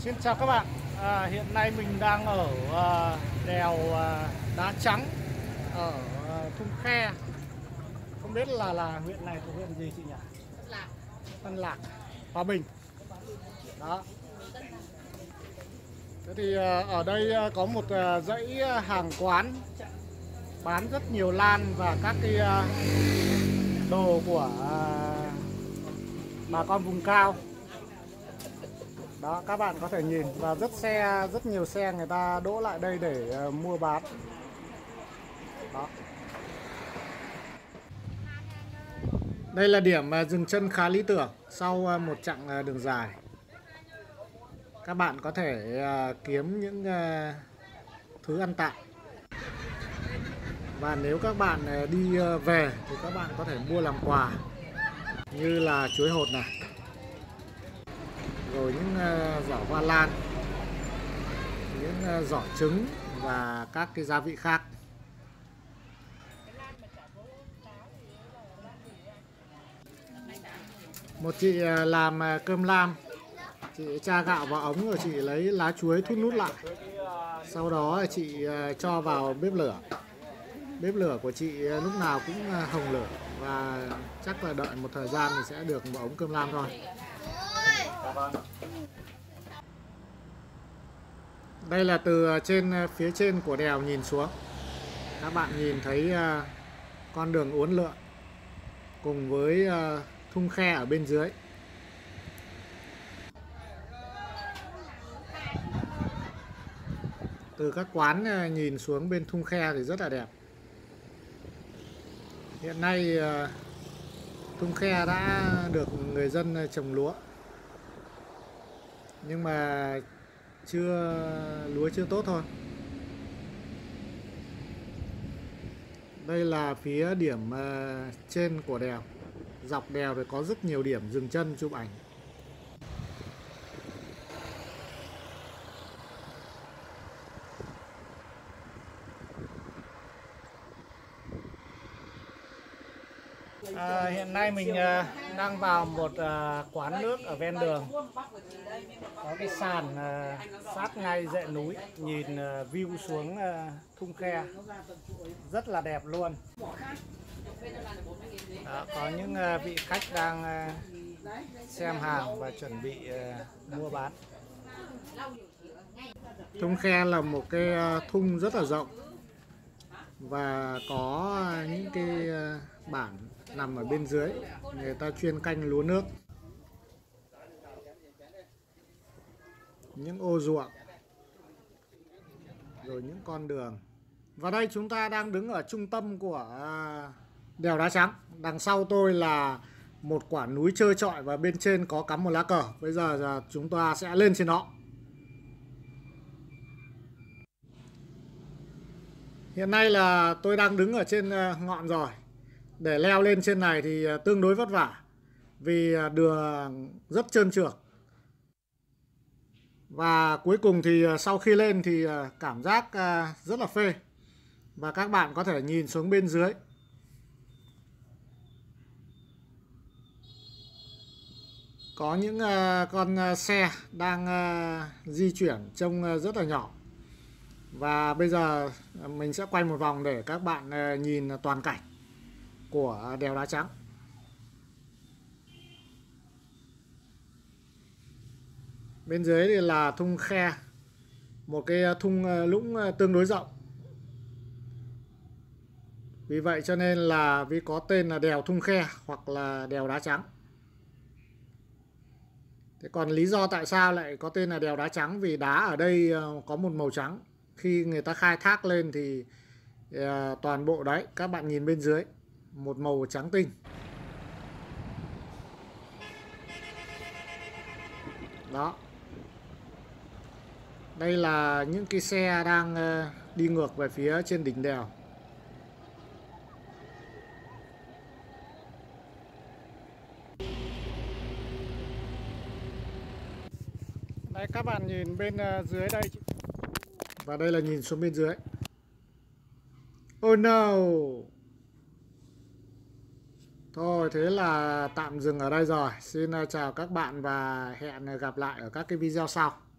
Xin chào các bạn. Hiện nay mình đang ở đèo Đá Trắng ở Thung Khe. Không biết là huyện này thuộc huyện gì chị nhỉ? Tân Lạc, Hòa Bình. Đó. Thế thì ở đây có một dãy hàng quán bán rất nhiều lan và các cái đồ của bà con vùng cao. Đó, các bạn có thể nhìn và rất nhiều xe người ta đỗ lại đây để mua bán. Đó. Đây là điểm dừng chân khá lý tưởng sau một chặng đường dài. Các bạn có thể kiếm những thứ ăn tạm. Và nếu các bạn đi về thì các bạn có thể mua làm quà như là chuối hột này, rồi những giỏ hoa lan, những giỏ trứng và các cái gia vị khác. Một chị làm cơm lam, chị tra gạo vào ống rồi chị lấy lá chuối thút nút lại. Sau đó chị cho vào bếp lửa. Bếp lửa của chị lúc nào cũng hồng lửa và chắc là đợi một thời gian thì sẽ được một ống cơm lam thôi. Đây là từ phía trên của đèo nhìn xuống. Các bạn nhìn thấy con đường uốn lượn cùng với thung khe ở bên dưới. Từ các quán nhìn xuống bên thung khe thì rất là đẹp. Hiện nay thung khe đã được người dân trồng lúa. Nhưng mà lúa chưa tốt thôi. Đây là phía điểm trên của đèo. Dọc đèo thì có rất nhiều điểm dừng chân chụp ảnh. Hiện nay mình đang vào một quán nước ở ven đường. Có cái sàn sát ngay dãy núi, nhìn view xuống thung khe rất là đẹp luôn. Đó, có những vị khách đang xem hàng và chuẩn bị mua bán. Thung khe là một cái thung rất là rộng và có những cái bản nằm ở bên dưới, người ta chuyên canh lúa nước, những ô ruộng, rồi những con đường. Và đây chúng ta đang đứng ở trung tâm của đèo Đá Trắng. Đằng sau tôi là một quả núi trơ trọi và bên trên có cắm một lá cờ. Bây giờ chúng ta sẽ lên trên đó. Hiện nay là tôi đang đứng ở trên ngọn rồi. Để leo lên trên này thì tương đối vất vả vì đường rất trơn trượt. Và cuối cùng thì sau khi lên thì cảm giác rất là phê. Và các bạn có thể nhìn xuống bên dưới. Có những con xe đang di chuyển trông rất là nhỏ. Và bây giờ mình sẽ quay một vòng để các bạn nhìn toàn cảnh của đèo Đá Trắng. Bên dưới thì là thung khe, một cái thung lũng tương đối rộng. Vì vậy cho nên là có tên là đèo Thung Khe hoặc là đèo Đá Trắng. Thế còn lý do tại sao lại có tên là đèo Đá Trắng, vì đá ở đây có một màu trắng. Khi người ta khai thác lên thì toàn bộ đấy, các bạn nhìn bên dưới, một màu trắng tinh. Đó. Đây là những cái xe đang đi ngược về phía trên đỉnh đèo. Đây các bạn nhìn bên dưới đây. Và đây là nhìn xuống bên dưới. Oh no. Thôi thế là tạm dừng ở đây rồi. Xin chào các bạn và hẹn gặp lại ở các cái video sau.